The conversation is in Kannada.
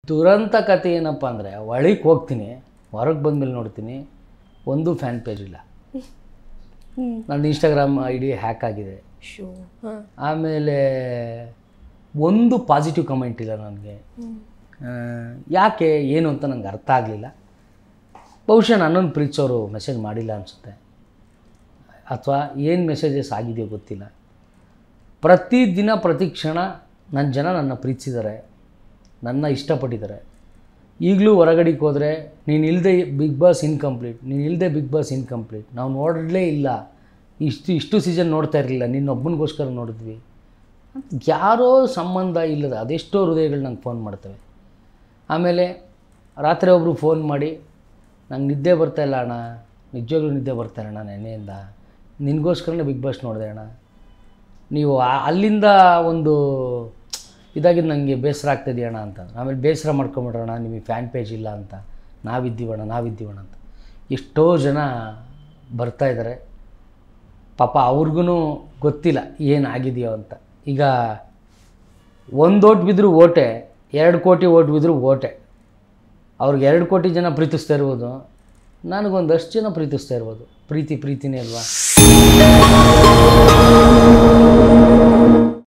ದುರಂತ ಕತೆ ಏನಪ್ಪ ಅಂದರೆ ಒಳಗೆ ಹೋಗ್ತೀನಿ, ಹೊರಗೆ ಬಂದಮೇಲೆ ನೋಡ್ತೀನಿ ಒಂದು ಫ್ಯಾನ್ ಪೇಜ್ ಇಲ್ಲ. ನನ್ನ ಇನ್ಸ್ಟಾಗ್ರಾಮ್ ID ಹ್ಯಾಕ್ ಆಗಿದೆ. ಆಮೇಲೆ ಒಂದು ಪಾಸಿಟಿವ್ ಕಮೆಂಟ್ ಇಲ್ಲ ನನಗೆ. ಯಾಕೆ ಏನು ಅಂತ ನಂಗೆ ಅರ್ಥ ಆಗಲಿಲ್ಲ. ಬಹುಶಃ ನನ್ನನ್ನು ಪ್ರೀತಿಸೋರು ಮೆಸೇಜ್ ಮಾಡಿಲ್ಲ ಅನಿಸುತ್ತೆ, ಅಥವಾ ಏನು ಮೆಸೇಜಸ್ ಆಗಿದೆಯೋ ಗೊತ್ತಿಲ್ಲ. ಪ್ರತಿದಿನ ಪ್ರತಿ ಕ್ಷಣ ನನ್ನ ಜನ ನನ್ನ ಪ್ರೀತಿಸಿದ್ದಾರೆ, ನನ್ನ ಇಷ್ಟಪಟ್ಟಿದ್ದಾರೆ. ಈಗಲೂ ಹೊರಗಡೆಗೆ ಹೋದರೆ ನೀನು ಇಲ್ಲದೆ ಬಿಗ್ ಬಾಸ್ ಇನ್ಕಂಪ್ಲೀಟ್, ನೀನು ಇಲ್ಲದೆ ಬಿಗ್ ಬಾಸ್ ಇನ್ಕಂಪ್ಲೀಟ್, ನಾವು ನೋಡಲೇ ಇಲ್ಲ, ಇಷ್ಟು ಸೀಸನ್ ನೋಡ್ತಾ ಇರಲಿಲ್ಲ, ನಿನ್ನೊಬ್ಬನಿಗೋಸ್ಕರ ನೋಡಿದ್ವಿ. ಯಾರೋ ಸಂಬಂಧ ಇಲ್ಲದ ಅದೆಷ್ಟೋ ಹೃದಯಗಳು ನಂಗೆ ಫೋನ್ ಮಾಡ್ತವೆ. ಆಮೇಲೆ ರಾತ್ರಿ ಒಬ್ಬರು ಫೋನ್ ಮಾಡಿ, ನಂಗೆ ನಿದ್ದೆ ಬರ್ತಾಯಿಲ್ಲ ಅಣ್ಣ, ನಿಜವಾಗ್ಲೂ ನಿದ್ದೆ ಬರ್ತಾಯಿಲ್ಲ ಅಣ್ಣ, ನೆನೆಯಿಂದ ನಿನಗೋಸ್ಕರನೇ ಬಿಗ್ ಬಾಸ್ ನೋಡಿದೆ ಅಣ್ಣ, ನೀವು ಅಲ್ಲಿಂದ ಒಂದು ಇದಾಗಿದ್ದು ನನಗೆ ಬೇಸರ ಆಗ್ತಾಯಿದೆಯಣ್ಣ ಅಂತ. ಆಮೇಲೆ ಬೇಸರ ಮಾಡ್ಕೊಂಬಿಡ್ರಣ್ಣ, ನಿಮಗೆ ಫ್ಯಾನ್ ಪೇಜ್ ಇಲ್ಲ ಅಂತ, ನಾವಿದ್ದೀವಣ್ಣ ಅಂತ ಎಷ್ಟೋ ಜನ ಬರ್ತಾಯಿದ್ದಾರೆ. ಪಾಪ ಅವ್ರಿಗೂ ಗೊತ್ತಿಲ್ಲ ಏನಾಗಿದೆಯೋ ಅಂತ. ಈಗ 1 ಓಟ್ ಬಿದ್ದರೂ ಓಟೆ, 2 ಕೋಟಿ ಓಟ್ ಬಿದ್ದರೂ ಓಟೆ. ಅವ್ರಿಗೆ 2 ಕೋಟಿ ಜನ ಪ್ರೀತಿಸ್ತಾ ಇರ್ಬೋದು, ನನಗೊಂದಷ್ಟು ಜನ ಪ್ರೀತಿಸ್ತಾ ಇರ್ಬೋದು. ಪ್ರೀತಿನೇ ಅಲ್ವಾ.